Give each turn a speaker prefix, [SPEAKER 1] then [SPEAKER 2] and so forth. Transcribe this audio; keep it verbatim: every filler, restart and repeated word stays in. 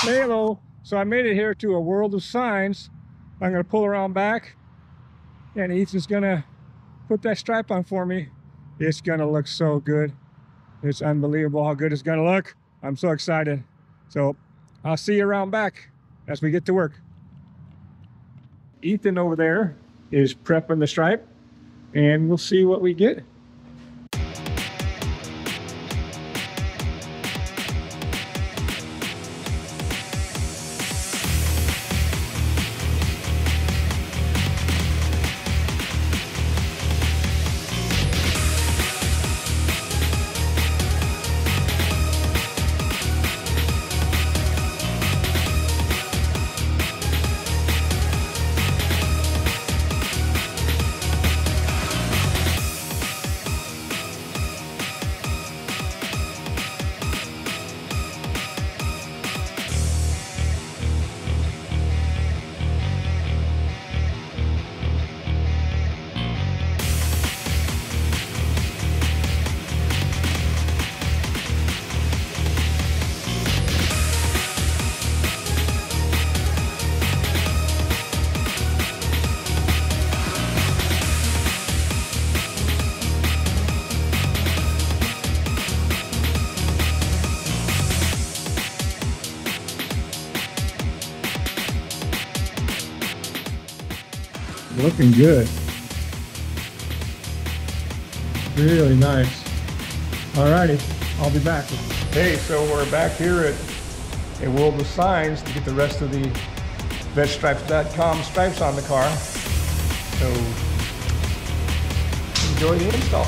[SPEAKER 1] Hello. So I made it here to a world of signs. I'm going to pull around back, and Ethan's going to put that stripe on for me. It's going to look so good. It's unbelievable how good it's going to look. I'm so excited. So I'll see you around back as we get to work. Ethan over there is prepping the stripe, and we'll see what we get. Looking good. Really nice. Alrighty, I'll be back. Hey, so we're back here at a World of Signs to get the rest of the veg stripes dot com stripes on the car. So enjoy the install.